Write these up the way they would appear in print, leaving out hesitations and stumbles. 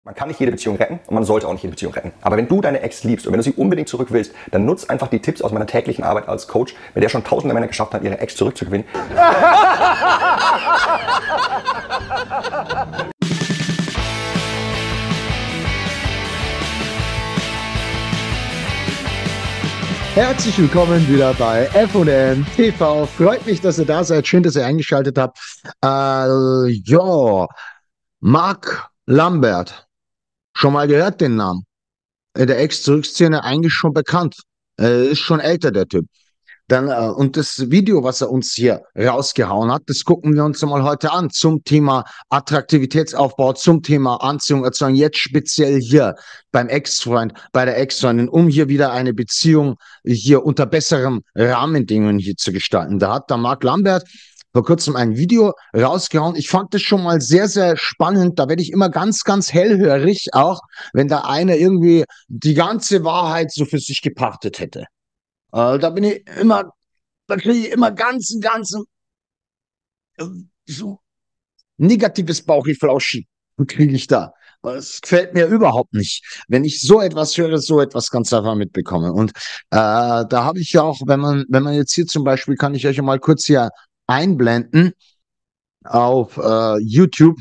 Man kann nicht jede Beziehung retten und man sollte auch nicht jede Beziehung retten. Aber wenn du deine Ex liebst und wenn du sie unbedingt zurück willst, dann nutz einfach die Tipps aus meiner täglichen Arbeit als Coach, mit der schon tausende Männer geschafft haben, ihre Ex zurückzugewinnen. Herzlich willkommen wieder bei F&M TV. Freut mich, dass ihr da seid. Schön, dass ihr eingeschaltet habt. Mark Lambert. Schon mal gehört den Namen? In der Ex-Zurück-Szene eigentlich schon bekannt. Ist schon älter, der Typ. Und das Video, was er uns hier rausgehauen hat, das gucken wir uns mal heute an zum Thema Attraktivitätsaufbau, zum Thema Anziehung erzeugen, jetzt speziell hier beim Ex-Freund, bei der Ex-Freundin, um hier wieder eine Beziehung hier unter besseren Rahmenbedingungen hier zu gestalten. Da hat der Mark Lambert vor kurzem ein Video rausgehauen. Ich fand das schon mal sehr, sehr spannend. Da werde ich immer ganz, ganz hellhörig, auch wenn da einer irgendwie die ganze Wahrheit so für sich gepachtet hätte. Da kriege ich immer so negatives Bauchflauschen kriege ich da. Das gefällt mir überhaupt nicht, wenn ich so etwas höre, so etwas ganz einfach mitbekomme. Und da habe ich ja auch, wenn man jetzt hier zum Beispiel, kann ich euch mal kurz hier einblenden auf YouTube.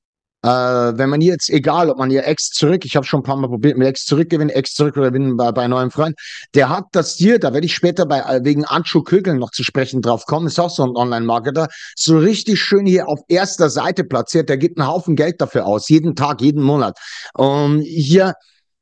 Wenn man jetzt, egal ob man hier Ex zurück, ich habe schon ein paar Mal probiert mit Ex zurückgewinnen bei neuem Freund, der hat das hier, da werde ich später wegen Anschu Kögeln noch zu sprechen drauf kommen, ist auch so ein Online-Marketer, so richtig schön hier auf erster Seite platziert, der gibt einen Haufen Geld dafür aus, jeden Tag, jeden Monat, um hier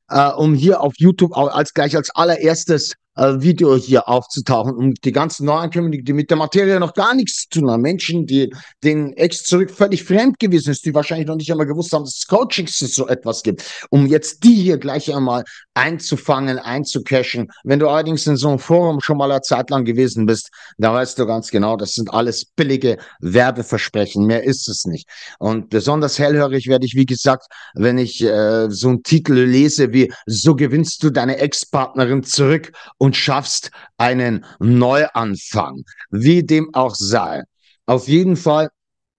auf YouTube als allererstes Video hier aufzutauchen, um die ganzen Neuankömmlinge, die mit der Materie noch gar nichts zu tun haben, Menschen, die den Ex zurück völlig fremd gewesen ist, die wahrscheinlich noch nicht einmal gewusst haben, dass es Coachings so etwas gibt, um jetzt die hier gleich einmal einzufangen, einzucashen. Wenn du allerdings in so einem Forum schon mal eine Zeit lang gewesen bist, da weißt du ganz genau, das sind alles billige Werbeversprechen, mehr ist es nicht. Und besonders hellhörig werde ich, wie gesagt, wenn ich so einen Titel lese wie "So gewinnst du deine Ex-Partnerin zurück und schaffst einen Neuanfang", wie dem auch sei. Auf jeden Fall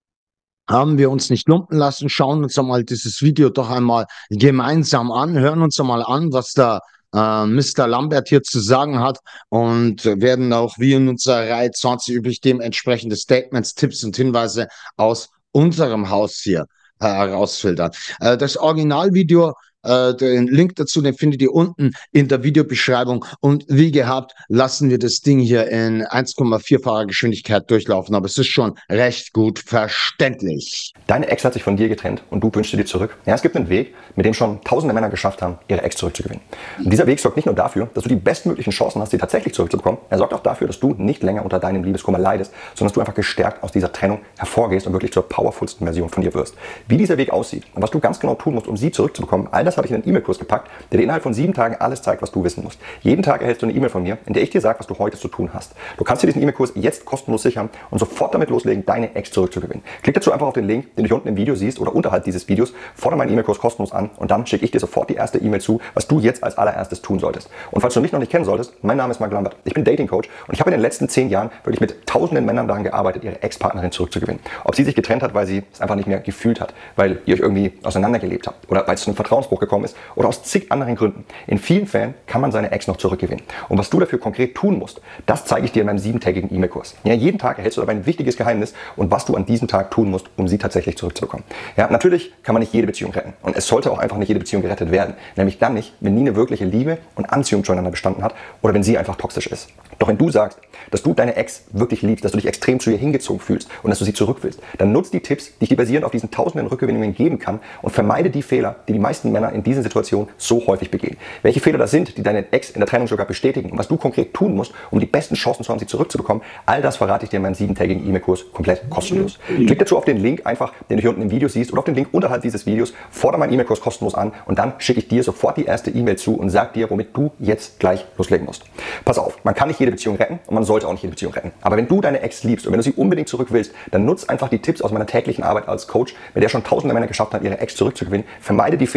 haben wir uns nicht lumpen lassen, schauen uns einmal dieses Video doch einmal gemeinsam an, hören uns einmal an, was da Mr. Lambert hier zu sagen hat, und werden auch wie in unserer Reihe 20 üblich dementsprechende Statements, Tipps und Hinweise aus unserem Haus hier herausfiltern. Das Originalvideo, den Link dazu, den findet ihr unten in der Videobeschreibung, und wie gehabt lassen wir das Ding hier in 1,4-facher Geschwindigkeit durchlaufen, aber es ist schon recht gut verständlich. Deine Ex hat sich von dir getrennt und du wünschst dir zurück. Ja, es gibt einen Weg, mit dem schon tausende Männer geschafft haben, ihre Ex zurückzugewinnen. Und dieser Weg sorgt nicht nur dafür, dass du die bestmöglichen Chancen hast, sie tatsächlich zurückzubekommen, er sorgt auch dafür, dass du nicht länger unter deinem Liebeskummer leidest, sondern dass du einfach gestärkt aus dieser Trennung hervorgehst und wirklich zur powerfulsten Version von dir wirst. Wie dieser Weg aussieht und was du ganz genau tun musst, um sie zurückzubekommen, all das habe ich in einen E-Mail-Kurs gepackt, der dir innerhalb von 7 Tagen alles zeigt, was du wissen musst. Jeden Tag erhältst du eine E-Mail von mir, in der ich dir sage, was du heute zu tun hast. Du kannst dir diesen E-Mail-Kurs jetzt kostenlos sichern und sofort damit loslegen, deine Ex zurückzugewinnen. Klick dazu einfach auf den Link, den du hier unten im Video siehst oder unterhalb dieses Videos, fordere meinen E-Mail-Kurs kostenlos an und dann schicke ich dir sofort die erste E-Mail zu, was du jetzt als allererstes tun solltest. Und falls du mich noch nicht kennen solltest, mein Name ist Mark Lambert, ich bin Dating-Coach und ich habe in den letzten 10 Jahren wirklich mit tausenden Männern daran gearbeitet, ihre Ex-Partnerin zurückzugewinnen. Ob sie sich getrennt hat, weil sie es einfach nicht mehr gefühlt hat, weil ihr euch irgendwie auseinandergelebt habt oder weil es zu einem Vertrauensbruch gekommen ist oder aus zig anderen Gründen. In vielen Fällen kann man seine Ex noch zurückgewinnen. Und was du dafür konkret tun musst, das zeige ich dir in meinem 7-tägigen E-Mail-Kurs. Ja, jeden Tag erhältst du dabei ein wichtiges Geheimnis und was du an diesem Tag tun musst, um sie tatsächlich zurückzubekommen. Ja, natürlich kann man nicht jede Beziehung retten und es sollte auch einfach nicht jede Beziehung gerettet werden. Nämlich dann nicht, wenn nie eine wirkliche Liebe und Anziehung zueinander bestanden hat oder wenn sie einfach toxisch ist. Doch wenn du sagst, dass du deine Ex wirklich liebst, dass du dich extrem zu ihr hingezogen fühlst und dass du sie zurück willst, dann nutzt die Tipps, die ich dir basierend auf diesen tausenden Rückgewinnungen geben kann, und vermeide die Fehler, die die meisten Männer in diesen Situationen so häufig begehen. Welche Fehler das sind, die deine Ex in der Trennung sogar bestätigen und was du konkret tun musst, um die besten Chancen zu haben, sie zurückzubekommen, all das verrate ich dir in meinem 7-tägigen E-Mail-Kurs komplett kostenlos. Klick dazu auf den Link einfach, den du hier unten im Video siehst, oder auf den Link unterhalb dieses Videos, fordere meinen E-Mail-Kurs kostenlos an und dann schicke ich dir sofort die erste E-Mail zu und sag dir, womit du jetzt gleich loslegen musst. Pass auf, man kann nicht jede Beziehung retten und man sollte auch nicht jede Beziehung retten. Aber wenn du deine Ex liebst und wenn du sie unbedingt zurück willst, dann nutz einfach die Tipps aus meiner täglichen Arbeit als Coach, mit der schon tausende Männer geschafft haben, ihre Ex zurückzugewinnen. Vermeide die Fehler, die wir in solchen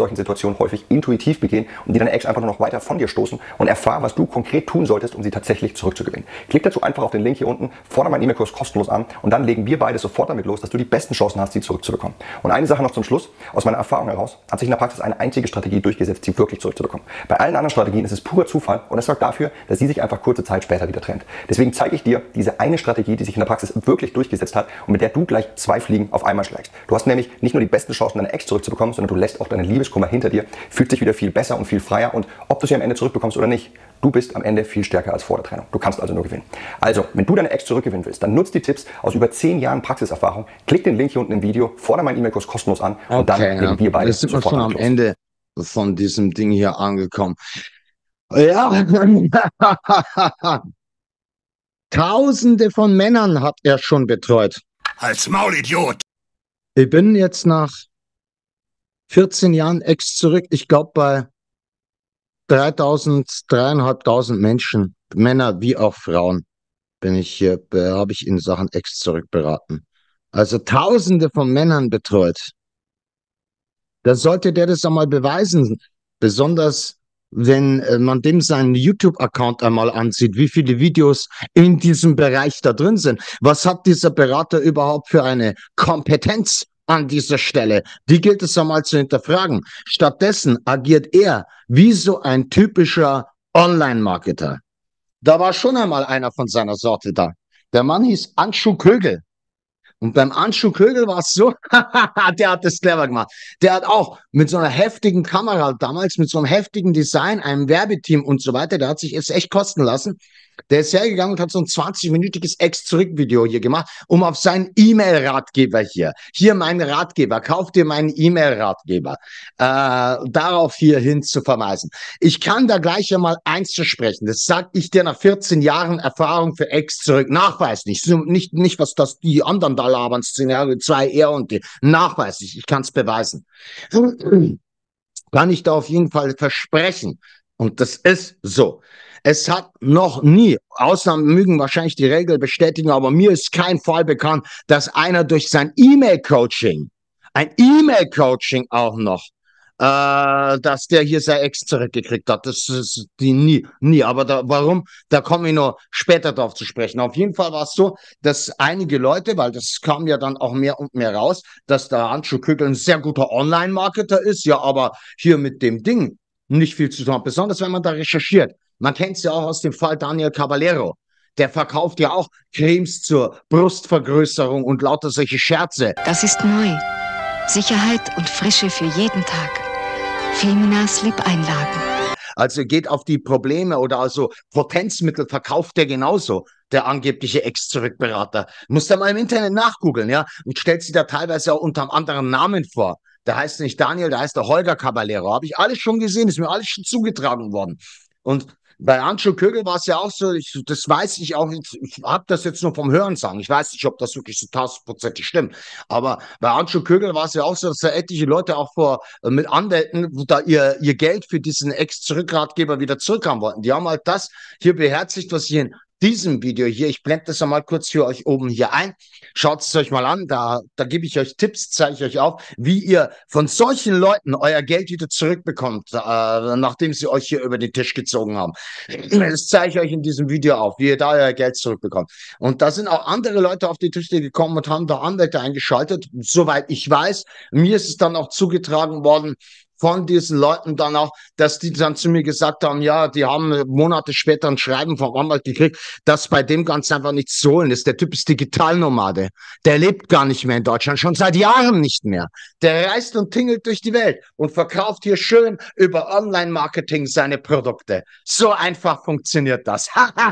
solchen Situationen häufig intuitiv begehen und die deine Ex einfach nur noch weiter von dir stoßen, und erfahr, was du konkret tun solltest, um sie tatsächlich zurückzugewinnen. Klick dazu einfach auf den Link hier unten, fordere meinen E-Mail-Kurs kostenlos an und dann legen wir beide sofort damit los, dass du die besten Chancen hast, sie zurückzubekommen. Und eine Sache noch zum Schluss. Aus meiner Erfahrung heraus hat sich in der Praxis eine einzige Strategie durchgesetzt, sie wirklich zurückzubekommen. Bei allen anderen Strategien ist es purer Zufall und es sorgt dafür, dass sie sich einfach kurze Zeit später wieder trennt. Deswegen zeige ich dir diese eine Strategie, die sich in der Praxis wirklich durchgesetzt hat und mit der du gleich 2 Fliegen auf einmal schlägst. Du hast nämlich nicht nur die besten Chancen, deine Ex zurückzubekommen, sondern du lässt auch deine Liebeskummer hinter dir, fühlt sich wieder viel besser und viel freier, und ob du sie am Ende zurückbekommst oder nicht, du bist am Ende viel stärker als vor der Trennung. Du kannst also nur gewinnen. Also, wenn du deine Ex zurückgewinnen willst, dann nutzt die Tipps aus über 10 Jahren Praxiserfahrung, klick den Link hier unten im Video, fordere meinen E-Mail-Kurs kostenlos an und dann legen wir beide sofort los. Wir sind schon am los. Ende von diesem Ding hier angekommen. Ja, Tausende von Männern hat er schon betreut. Als Maulidiot! Ich bin jetzt nach 14 Jahren Ex zurück. Ich glaube bei 3.500 Menschen, Männer wie auch Frauen, habe ich in Sachen Ex zurück beraten. Also Tausende von Männern betreut. Da sollte der das einmal beweisen. Besonders wenn man dem seinen YouTube-Account einmal ansieht, wie viele Videos in diesem Bereich da drin sind. Was hat dieser Berater überhaupt für eine Kompetenz an dieser Stelle? Die gilt es einmal zu hinterfragen. Stattdessen agiert er wie so ein typischer Online-Marketer. Da war schon einmal einer von seiner Sorte da. Der Mann hieß Anschu Kögel. Und beim Anschu Kögel war es so, der hat das clever gemacht. Der hat auch mit so einer heftigen Kamera damals, mit so einem heftigen Design, einem Werbeteam und so weiter, der hat sich es echt kosten lassen. Der ist hergegangen und hat so ein 20-minütiges Ex-Zurück-Video hier gemacht, um auf seinen E-Mail-Ratgeber hier mein Ratgeber, kauf dir meinen E-Mail-Ratgeber, darauf hier hin zu verweisen. Ich kann da gleich einmal eins zu sprechen. Das sag ich dir nach 14 Jahren Erfahrung für Ex-Zurück. Nachweislich. Nicht, was das die anderen da labern, Szenario 2, er und die. Nachweislich. Ich kann es beweisen. Kann ich da auf jeden Fall versprechen. Und das ist so. Es hat noch nie, Ausnahmen mögen wahrscheinlich die Regel bestätigen, aber mir ist kein Fall bekannt, dass einer durch sein E-Mail-Coaching, ein E-Mail-Coaching auch noch, dass der hier sein Ex zurückgekriegt hat. Das ist die nie. Aber warum? Da komme ich noch später drauf zu sprechen. Auf jeden Fall war es so, dass einige Leute, weil das kam ja dann auch mehr und mehr raus, dass der Anschu Kögel ein sehr guter Online-Marketer ist, ja, aber hier mit dem Ding nicht viel zu tun hat, besonders wenn man da recherchiert. Man kennt es ja auch aus dem Fall Daniel Caballero. Der verkauft ja auch Cremes zur Brustvergrößerung und lauter solche Scherze. Das ist neu. Sicherheit und Frische für jeden Tag. Femina Slip-Einlagen. Also geht auf die Probleme oder also Potenzmittel verkauft der genauso, der angebliche Ex-Zurückberater. Muss da mal im Internet nachgoogeln, ja, und stellt sich da teilweise auch unter einem anderen Namen vor. Der heißt nicht Daniel, der heißt der Holger Caballero. Habe ich alles schon gesehen, ist mir alles schon zugetragen worden. Und bei Anschu Kögel war es ja auch so, das weiß ich auch, ich habe das jetzt nur vom Hören sagen, ich weiß nicht, ob das wirklich so 1000% stimmt, aber bei Anschu Kögel war es ja auch so, dass da etliche Leute auch mit Anwälten da ihr Geld für diesen Ex-Zurückratgeber wieder zurückhaben wollten. Die haben halt das hier beherzigt, was hier in diesem Video hier, ich blende das einmal kurz für euch oben hier ein, schaut es euch mal an, da gebe ich euch Tipps, zeige ich euch auf, wie ihr von solchen Leuten euer Geld wieder zurückbekommt, nachdem sie euch hier über den Tisch gezogen haben. Das zeige ich euch in diesem Video auf, wie ihr da euer Geld zurückbekommt. Und da sind auch andere Leute auf die Tische gekommen und haben da Anwälte eingeschaltet, soweit ich weiß. Mir ist es dann auch zugetragen worden, von diesen Leuten dann auch, dass die dann zu mir gesagt haben, ja, die haben Monate später ein Schreiben vom Anwalt gekriegt, dass bei dem ganz einfach nichts zu holen ist. Der Typ ist Digitalnomade. Der lebt gar nicht mehr in Deutschland, schon seit Jahren nicht mehr. Der reist und tingelt durch die Welt und verkauft hier schön über Online-Marketing seine Produkte. So einfach funktioniert das.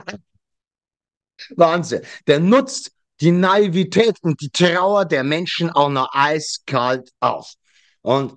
Wahnsinn. Der nutzt die Naivität und die Trauer der Menschen auch noch eiskalt aus. Und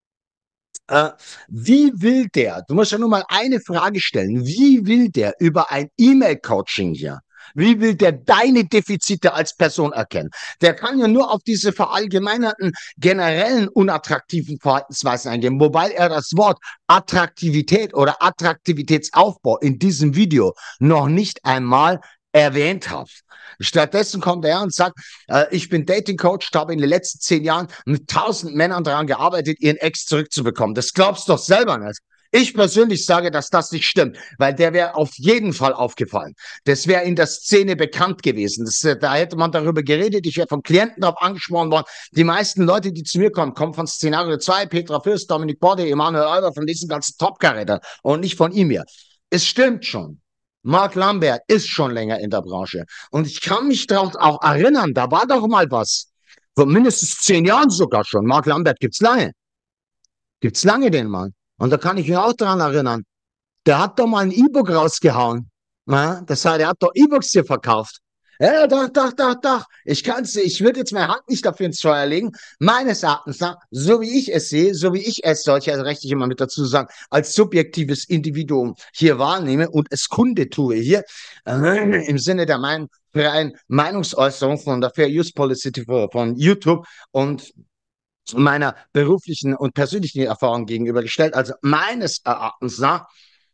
wie will der, du musst ja nur mal eine Frage stellen, wie will der über ein E-Mail-Coaching hier, wie will der deine Defizite als Person erkennen? Der kann ja nur auf diese verallgemeinerten, generellen unattraktiven Verhaltensweisen eingehen, wobei er das Wort Attraktivität oder Attraktivitätsaufbau in diesem Video noch nicht einmal erwähnt habe. Stattdessen kommt er und sagt, ich bin Dating Coach, habe in den letzten 10 Jahren mit 1000 Männern daran gearbeitet, ihren Ex zurückzubekommen. Das glaubst du doch selber nicht. Ich persönlich sage, dass das nicht stimmt, weil der wäre auf jeden Fall aufgefallen. Das wäre in der Szene bekannt gewesen. Da hätte man darüber geredet. Ich wäre von Klienten darauf angesprochen worden. Die meisten Leute, die zu mir kommen, kommen von Szenario 2, Petra Fürst, Dominik Borde, Emanuel Alber, von diesen ganzen Top-Karätern und nicht von ihm hier. Es stimmt schon. Mark Lambert ist schon länger in der Branche. Und ich kann mich darauf auch erinnern, da war doch mal was. Vor mindestens 10 Jahren sogar schon. Mark Lambert gibt's lange. Gibt's lange den Mann. Und da kann ich mich auch dran erinnern. Der hat doch mal ein E-Book rausgehauen. Ja, das heißt, er hat doch E-Books hier verkauft. Ja, doch. Ich würde jetzt meine Hand nicht dafür ins Feuer legen. Meines Erachtens nach, so wie ich es sehe, so wie ich es solche, also recht ich immer mit dazu sagen, als subjektives Individuum hier wahrnehme und es Kunde tue hier, im Sinne der freien Meinungsäußerung von der Fair Use Policy von YouTube und meiner beruflichen und persönlichen Erfahrung gegenübergestellt. Also meines Erachtens nach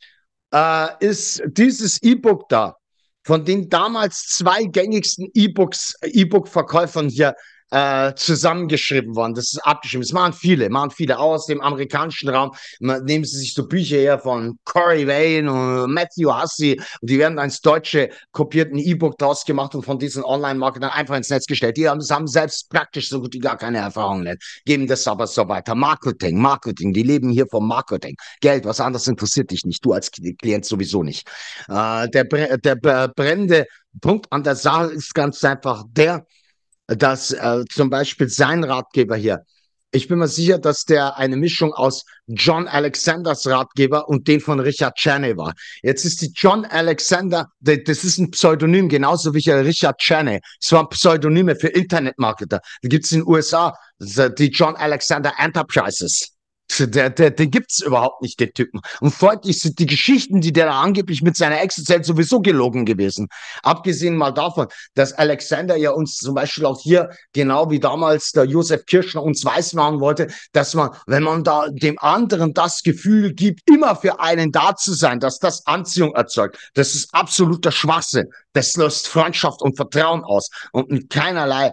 ist dieses E-Book da von den damals 2 gängigsten E-Book-Verkäufern hier zusammengeschrieben worden. Das ist abgeschrieben. Es machen viele aus dem amerikanischen Raum. Nehmen Sie sich so Bücher her von Corey Wayne und Matthew Hussey und die werden ins Deutsche kopiert, ein E-Book draus gemacht und von diesen Online-Marketern einfach ins Netz gestellt. Die haben selbst praktisch so gut wie gar keine Erfahrung nicht. Geben das aber so weiter. Marketing. Die leben hier vom Marketing. Geld, was anderes interessiert dich nicht. Du als Klient sowieso nicht. Der brennende Punkt an der Sache ist ganz einfach dass zum Beispiel sein Ratgeber hier, ich bin mir sicher, dass der eine Mischung aus John Alexanders Ratgeber und den von Richard Chaney war. Jetzt ist die John Alexander, das ist ein Pseudonym, genauso wie Richard Chaney. Es waren Pseudonyme für Internetmarketer. Die gibt es in den USA, die John Alexander Enterprises. Den gibt's überhaupt nicht, den Typen. Und folglich sind die Geschichten, die der da angeblich mit seiner Ex erzählt, sowieso gelogen gewesen. Abgesehen mal davon, dass Alexander ja uns zum Beispiel auch hier, genau wie damals der Josef Kirschner uns weismachen wollte, dass man, wenn man da dem anderen das Gefühl gibt, immer für einen da zu sein, dass das Anziehung erzeugt. Das ist absoluter Schwachsinn. Das löst Freundschaft und Vertrauen aus. Und mit keinerlei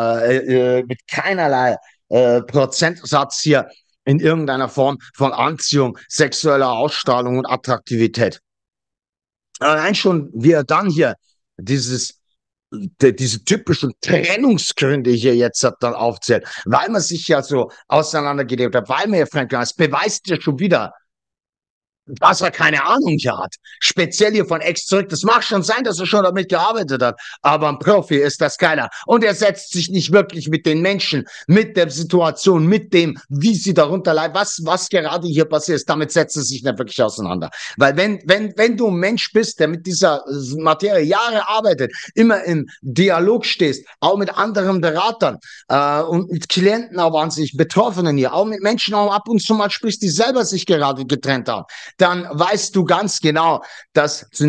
Prozentsatz hier in irgendeiner Form von Anziehung, sexueller Ausstrahlung und Attraktivität. Allein schon, wie er dann hier diese typischen Trennungsgründe hier jetzt dann aufzählt, weil man sich ja so auseinandergelebt hat, weil man ja fremdgegangen ist, beweist ja schon wieder, dass er keine Ahnung hier hat. Speziell hier von Ex zurück. Das mag schon sein, dass er schon damit gearbeitet hat. Aber ein Profi ist das keiner. Und er setzt sich nicht wirklich mit den Menschen, mit der Situation, mit dem, wie sie darunter leiden, was gerade hier passiert ist. Damit setzt er sich nicht wirklich auseinander. Weil wenn du ein Mensch bist, der mit dieser Materie Jahre arbeitet, immer im Dialog stehst, auch mit anderen Beratern und mit Klienten auch wahnsinnig Betroffenen hier, auch mit Menschen auch ab und zu mal sprichst, die selber sich gerade getrennt haben, dann weißt du ganz genau, dass zu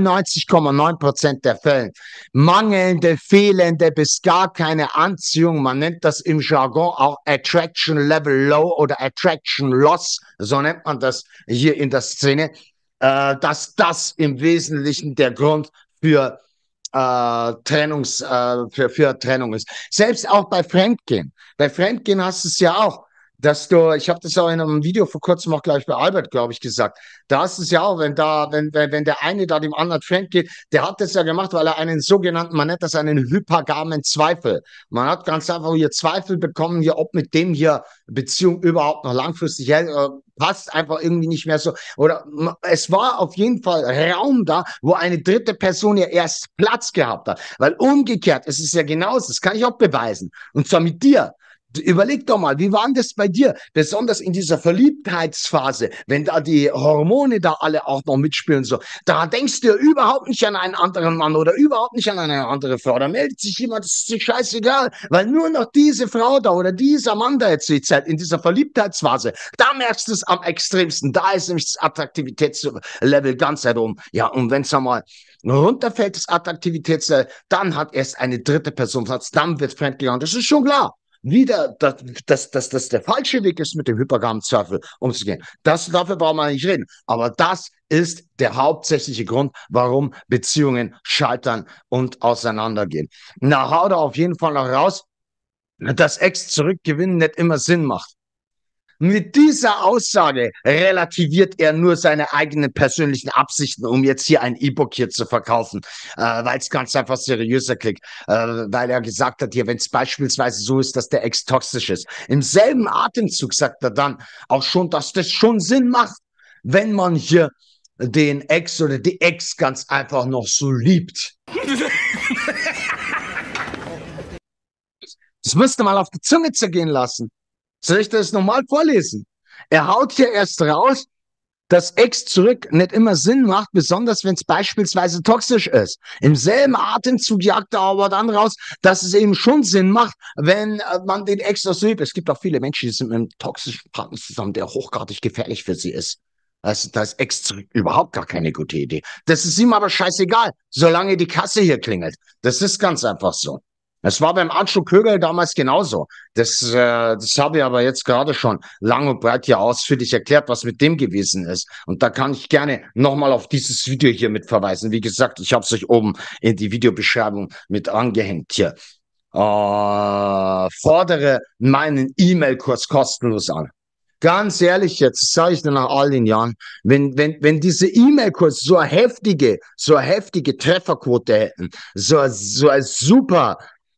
99,9% der Fällen mangelnde, fehlende bis gar keine Anziehung, man nennt das im Jargon auch Attraction Level Low oder Attraction Loss, so nennt man das hier in der Szene, dass das im Wesentlichen der Grund für Trennung ist. Selbst auch bei Fremdgehen. Bei Fremdgehen hast du es ja auch. Ich habe das auch in einem Video vor kurzem auch gleich bei Albert, glaube ich, gesagt. Da ist es ja auch, wenn der eine da dem anderen fremd geht, der hat das ja gemacht, weil er einen sogenannten, man nennt das einen hypergamen Zweifel. Man hat ganz einfach hier Zweifel bekommen, hier, ob mit dem hier Beziehung überhaupt noch langfristig hält, passt einfach irgendwie nicht mehr so. Oder es war auf jeden Fall Raum da, wo eine dritte Person ja erst Platz gehabt hat. Weil umgekehrt, es ist ja genauso, das kann ich auch beweisen. Und zwar mit dir. Überleg doch mal, wie war denn das bei dir? Besonders in dieser Verliebtheitsphase, wenn da die Hormone da alle auch noch mitspielen, so, da denkst du ja überhaupt nicht an einen anderen Mann oder überhaupt nicht an eine andere Frau. Da meldet sich jemand, das ist dir scheißegal, weil nur noch diese Frau da oder dieser Mann da jetzt die Zeit in dieser Verliebtheitsphase, da merkst du es am extremsten. Da ist nämlich das Attraktivitätslevel ganz weit oben. Ja, und wenn es einmal runterfällt, das Attraktivitätslevel, dann hat erst eine dritte Person Platz, dann wird fremdgegangen. Das ist schon klar. wieder, dass der falsche Weg ist, mit dem hypergamen Zweifel umzugehen. Dafür brauchen wir nicht reden. Aber das ist der hauptsächliche Grund, warum Beziehungen scheitern und auseinandergehen. Na, hau da auf jeden Fall noch raus, dass Ex zurückgewinnen nicht immer Sinn macht. Mit dieser Aussage relativiert er nur seine eigenen persönlichen Absichten, um jetzt hier ein E-Book hier zu verkaufen, weil es ganz einfach seriöser klingt, weil er gesagt hat, hier, wenn es beispielsweise so ist, dass der Ex toxisch ist. Im selben Atemzug sagt er dann auch schon, dass das schon Sinn macht, wenn man hier den Ex oder die Ex ganz einfach noch so liebt. Das müsst ihr mal auf die Zunge zergehen lassen. Soll ich das nochmal vorlesen? Er haut hier erst raus, dass Ex zurück nicht immer Sinn macht, besonders wenn es beispielsweise toxisch ist. Im selben Atemzug jagt er aber dann raus, dass es eben schon Sinn macht, wenn man den Ex so liebt. Es gibt auch viele Menschen, die sind mit einem toxischen Partner zusammen, der hochgradig gefährlich für sie ist. Also, da ist Ex zurück überhaupt gar keine gute Idee. Das ist ihm aber scheißegal, solange die Kasse hier klingelt. Das ist ganz einfach so. Es war beim Arthur Kögel damals genauso. Das habe ich aber jetzt gerade schon lang und breit hier ausführlich erklärt, was mit dem gewesen ist. Und da kann ich gerne nochmal auf dieses Video hier mit verweisen. Wie gesagt, ich habe es euch oben in die Videobeschreibung mit angehängt hier. Fordere meinen E-Mail-Kurs kostenlos an. Ganz ehrlich jetzt, das sage ich dir nach all den Jahren, wenn diese E-Mail-Kurs so eine heftige Trefferquote hätten, so ein super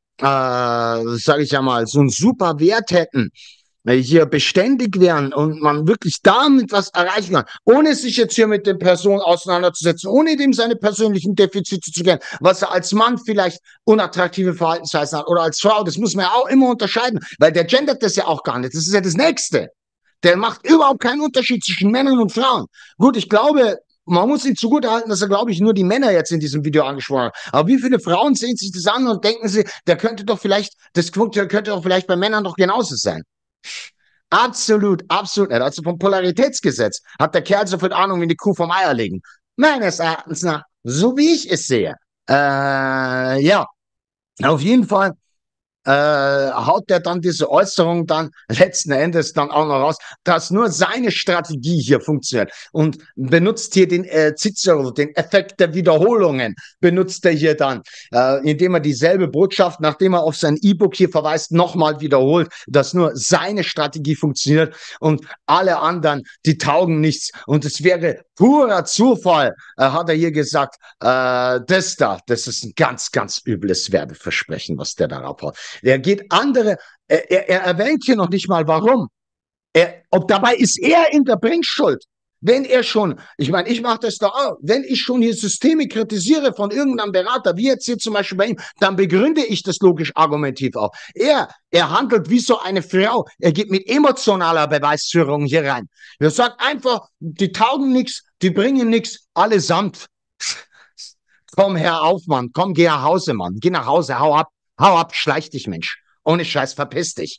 sage ich ja mal, so einen super Wert hätten, hier beständig wären und man wirklich damit was erreichen kann, ohne sich jetzt hier mit der Person auseinanderzusetzen, ohne dem seine persönlichen Defizite zu kennen, was er als Mann vielleicht unattraktive Verhaltensweisen hat oder als Frau, das muss man ja auch immer unterscheiden, weil der gendert das ja auch gar nicht, das ist ja das Nächste. Der macht überhaupt keinen Unterschied zwischen Männern und Frauen. Gut, ich glaube, man muss ihn zugutehalten, dass er, glaube ich, nur die Männer jetzt in diesem Video angesprochen hat. Aber wie viele Frauen sehen sich das an und denken sie, das könnte doch vielleicht bei Männern doch genauso sein. Absolut, absolut nicht. Also vom Polaritätsgesetz hat der Kerl so viel Ahnung wie die Kuh vom Eierlegen. Meines Erachtens nach, so wie ich es sehe. Ja, auf jeden Fall haut der dann diese Äußerung dann letzten Endes dann auch noch raus, dass nur seine Strategie hier funktioniert und benutzt hier den Cicero, den Effekt der Wiederholungen, benutzt er hier dann, indem er dieselbe Botschaft, nachdem er auf sein E-Book hier verweist, nochmal wiederholt, dass nur seine Strategie funktioniert und alle anderen, die taugen nichts und es wäre purer Zufall, hat er hier gesagt, das ist ein ganz, ganz übles Werbeversprechen, was der da raushaut. Er geht andere, er erwähnt hier noch nicht mal, warum. Dabei ist er in der Bringschuld. Wenn er schon, ich meine, ich mache das doch auch, wenn ich schon hier Systeme kritisiere von irgendeinem Berater, wie jetzt hier zum Beispiel bei ihm, dann begründe ich das logisch argumentativ auch. Er handelt wie so eine Frau, er geht mit emotionaler Beweisführung hier rein. Er sagt einfach, die taugen nichts, die bringen nichts, allesamt. Komm, hör auf, Mann, komm, geh nach Hause, Mann, geh nach Hause, hau ab, schleich dich, Mensch. Ohne Scheiß, verpiss dich.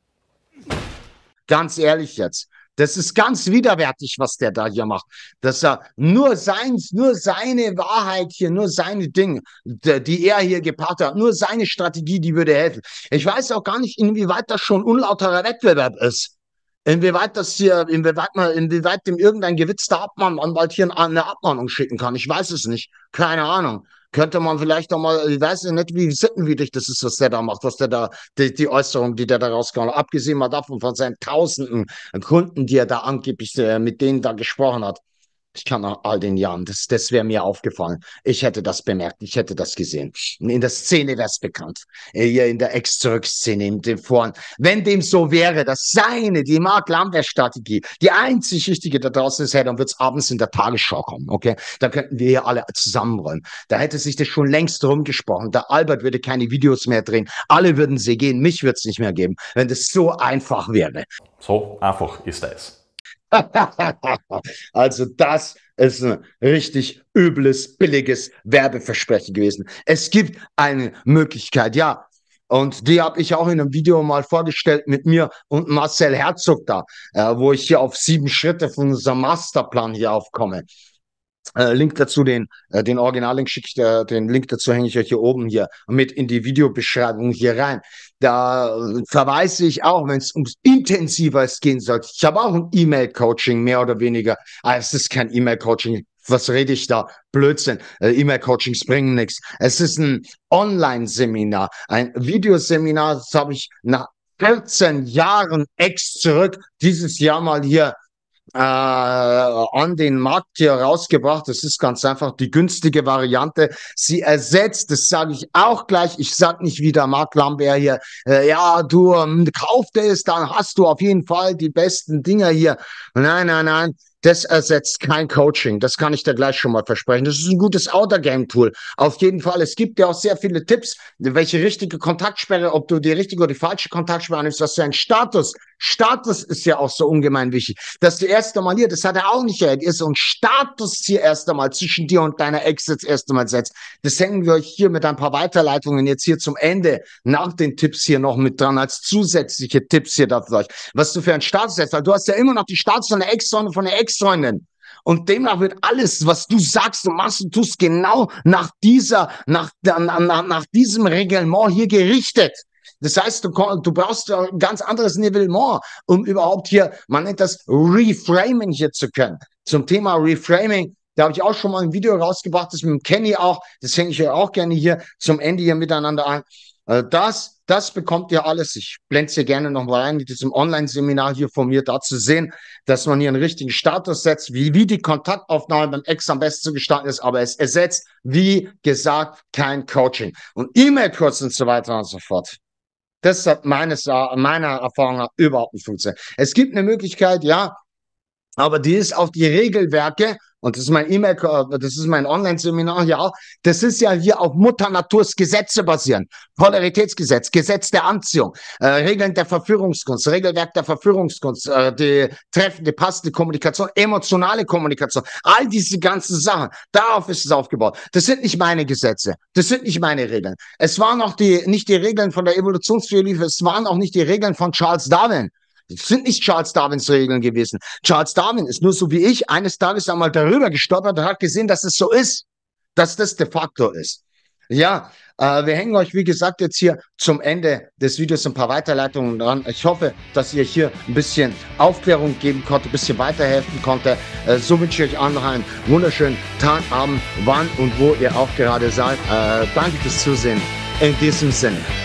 Ganz ehrlich jetzt. Das ist ganz widerwärtig, was der da hier macht. Dass er nur seine Wahrheit hier, nur seine Dinge, die er hier gepaart hat, nur seine Strategie, die würde helfen. Ich weiß auch gar nicht, inwieweit das schon unlauterer Wettbewerb ist. Inwieweit dem irgendein gewitzter Abmahnanwalt hier eine Abmahnung schicken kann. Ich weiß es nicht. Keine Ahnung. Könnte man vielleicht auch mal, ich weiß nicht, wie sittenwidrig das ist, was der da macht, was der da, die Äußerung, die der da rausgehauen hat, abgesehen mal davon von seinen tausenden Kunden, die er da angeblich mit denen da gesprochen hat. Ich kann nach all den Jahren, das wäre mir aufgefallen. Ich hätte das bemerkt, ich hätte das gesehen. In der Szene wäre es bekannt. Hier in der Ex-Zurück-Szene, in dem Foren. Wenn dem so wäre, dass die Mark-Lambert-Strategie, die einzig richtige da draußen ist, dann wird es abends in der Tagesschau kommen, okay? Da könnten wir hier alle zusammenräumen. Da hätte sich das schon längst rumgesprochen. Der Albert würde keine Videos mehr drehen. Alle würden sie gehen. Mich würde es nicht mehr geben, wenn das so einfach wäre. So einfach ist es. Also das ist ein richtig übles, billiges Werbeversprechen gewesen. Es gibt eine Möglichkeit, ja. Und die habe ich auch in einem Video mal vorgestellt mit mir und Marcel Herzog da, wo ich hier auf 7 Schritte von unserem Masterplan hier aufkomme. Link dazu, den Originallink schicke ich dir, den Link dazu hänge ich euch hier oben hier mit in die Videobeschreibung hier rein. Da verweise ich auch, wenn es ums Intensives gehen soll. Ich habe auch ein E-Mail-Coaching, mehr oder weniger. Aber es ist kein E-Mail-Coaching. Was rede ich da? Blödsinn. E-Mail-Coachings bringen nichts. Es ist ein Online-Seminar, ein Videoseminar. Das habe ich nach 14 Jahren zurück dieses Jahr mal hier an den Markt hier rausgebracht. Das ist ganz einfach die günstige Variante. Sie ersetzt, das sage ich auch gleich, ich sage nicht wie der Marc Lambert hier, ja, du kauf das, dann hast du auf jeden Fall die besten Dinger hier. Nein, nein, nein. Das ersetzt kein Coaching. Das kann ich dir gleich schon mal versprechen. Das ist ein gutes Outer-Game-Tool. Auf jeden Fall. Es gibt ja auch sehr viele Tipps, welche richtige Kontaktsperre, ob du die richtige oder die falsche Kontaktsperre nimmst, was für ein Status. Status ist ja auch so ungemein wichtig. Dass du erst einmal hier, das hat er auch nicht erwähnt, ist so ein Status hier erst einmal zwischen dir und deiner Ex jetzt erst einmal setzt. Das hängen wir euch hier mit ein paar Weiterleitungen jetzt hier zum Ende nach den Tipps hier noch mit dran als zusätzliche Tipps hier da für euch. Was du für einen Status setzt, weil du hast ja immer noch die Status von der Ex-Freundin, von der Ex-Freundin. Und demnach wird alles, was du sagst und machst und tust, genau nach diesem Reglement hier gerichtet. Das heißt, du brauchst ein ganz anderes Nivellement, um überhaupt hier, man nennt das Reframing hier zu können. Zum Thema Reframing, da habe ich auch schon mal ein Video rausgebracht, das mit dem Kenny auch, das hänge ich ja auch gerne hier zum Ende hier miteinander an. Das bekommt ihr alles. Ich blende es hier gerne noch mal rein, in diesem Online-Seminar hier von mir da zu sehen, dass man hier einen richtigen Status setzt, wie die Kontaktaufnahme beim Ex am besten zu gestalten ist, aber es ersetzt, wie gesagt, kein Coaching. Und E-Mail-Kurs und so weiter und so fort. Das hat meiner Erfahrung nach überhaupt nicht funktioniert. Es gibt eine Möglichkeit, ja, aber die ist auf die Regelwerke, und das ist mein das ist mein Online-Seminar hier auch, das ist ja hier auf Mutter Naturs Gesetze basieren. Polaritätsgesetz, Gesetz der Anziehung, Regeln der Verführungskunst, Regelwerk der Verführungskunst, die treffende, passende Kommunikation, emotionale Kommunikation, all diese ganzen Sachen, darauf ist es aufgebaut. Das sind nicht meine Gesetze, das sind nicht meine Regeln. Es waren auch nicht die Regeln von der Evolutionstheorie, es waren auch nicht die Regeln von Charles Darwin. Das sind nicht Charles Darwins Regeln gewesen. Charles Darwin ist nur so wie ich eines Tages einmal darüber gestolpert und hat gesehen, dass es so ist, dass das de facto ist. Ja, wir hängen euch, wie gesagt, jetzt hier zum Ende des Videos ein paar Weiterleitungen dran. Ich hoffe, dass ihr hier ein bisschen Aufklärung geben konnte, ein bisschen weiterhelfen konnte. So wünsche ich euch allen noch einen wunderschönen Tag, Abend, wann und wo ihr auch gerade seid. Danke fürs Zusehen. In diesem Sinne.